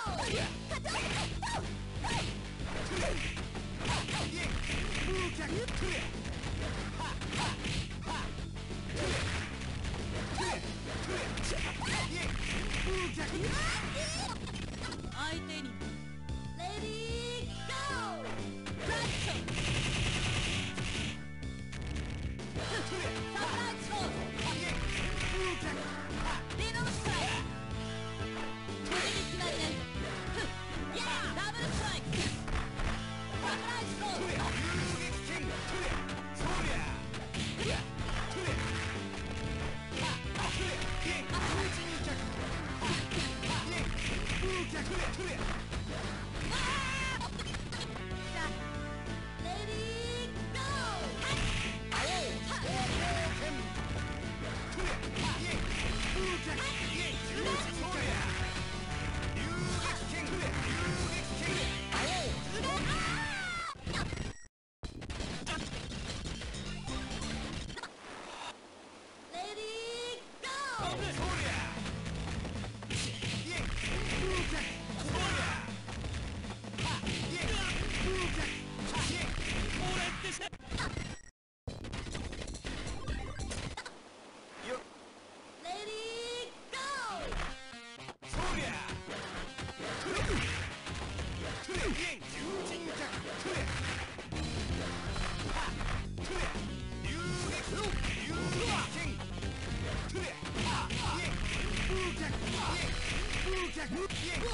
相手にレディーゴーラッションサプライズフォースリノーストライク無事に決まりねダブルストライクサプライズフォース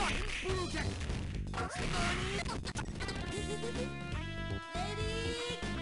レディー